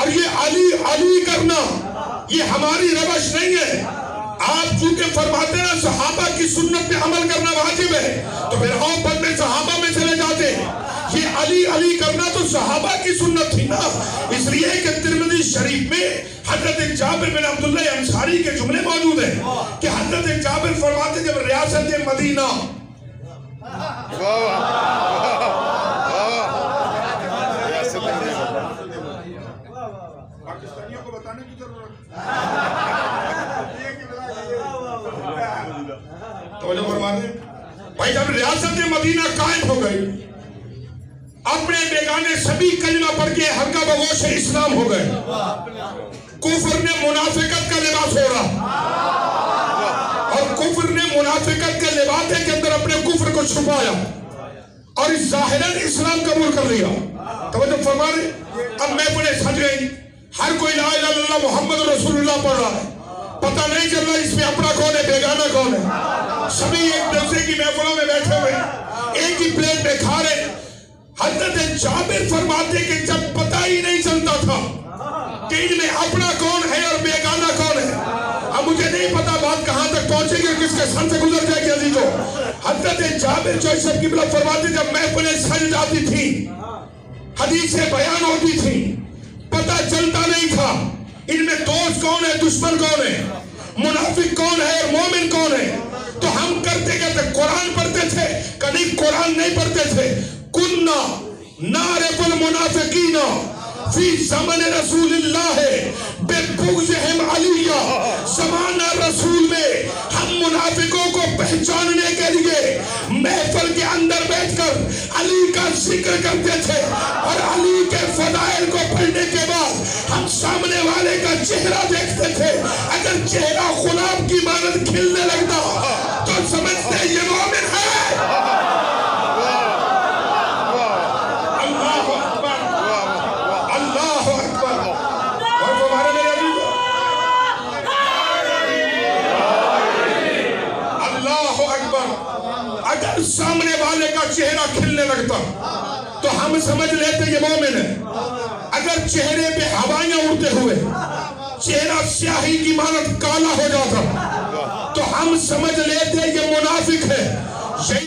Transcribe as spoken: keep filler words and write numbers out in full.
اور یہ علی علی کرنا یہ ہماری روش نہیں ہے. آپ چونکہ فرماتے ہیں صحابہ کی سنت پہ عمل کرنا واجب ہے، تو پھر آپ بدلے صحابہ میں چلے جاتے ہیں. یہ علی علی کرنا تو صحابہ کی سنت تھی نا. اس لیے کہ ترمذی شریف میں حضرت جابر بن عبداللہ انصاری کے جملے موجود ہیں کہ حضرت جابر فرماتے جب ریاست مدینہ پاکستانیوں کو بتانے کی ضرورت توجہ فرماتے بھائی، جب ریاست مدینہ قائم ہو گئی، اپنے بیگانے سبھی کلمہ پڑھ کے حلقہ بگوش اسلام ہو گئے. کفر نے منافقت کا لباس اوڑھا اور کفر نے منافقت کے لباس کے اندر اپنے کفر کو چھپایا اور اس ظاہراً اسلام قبول کر لیا. توجہ فرما رہے. اب محفلیں سج گئی، ہر کوئی لا الہ الا اللہ محمد رسول اللہ پڑھ رہا ہے. پتہ نہیں چل رہا اس میں اپنا کون ہے بیگانہ کون ہے. سبھی ایک دوسرے کی محفلوں میں بیٹھے ہوئے ایک ہی پلیٹ میں کھا رہے. حضرت جابر فرماتے کہ جب پتہ ہی نہیں چلتا تھا کہ ان میں اپنا کون ہے اور بیگانہ کون ہے. اب مجھے نہیں پتا بات کہاں تک پہنچے گی اور کس کے سن سے گزر جائے گی عزیزو. حضرت جابر جو سب کی بلا فرماتے جب محفلیں سج جاتی تھی، حدیثیں بیان ہوتی تھی، پتہ چلتا نہیں تھا ان میں دوست کون ہے، دشمن کون ہے، منافق کون ہے اور مومن کون ہے. تو ہم کرتے کہتے قرآن پڑھتے تھے، کبھی قرآن نہیں پڑھتے تھے. کننا نعرف المنافقین فی زمن رسول اللہ ببغضہم علیہ. زمانہ رسول میں ہم منافقوں کو پہچاننے کے لیے محفل کے اندر بیٹھ کر علی کا ذکر کرتے تھے اور علی کے فضائل کو پڑھنے کے بعد ہم سامنے والے کا چہرہ دیکھتے تھے. اگر چہرہ گلاب کی مانند کھلنے لگتا تو سمجھتے یہ مومن ہے. اگر سامنے والے کا چہرہ کھلنے لگتا تو ہم سمجھ لیتے یہ مومن ہے. اگر چہرے پہ ہوائیاں اڑتے ہوئے چہرہ سیاہی کی مانند کالا ہو جاتا تو ہم سمجھ لیتے یہ منافق ہے.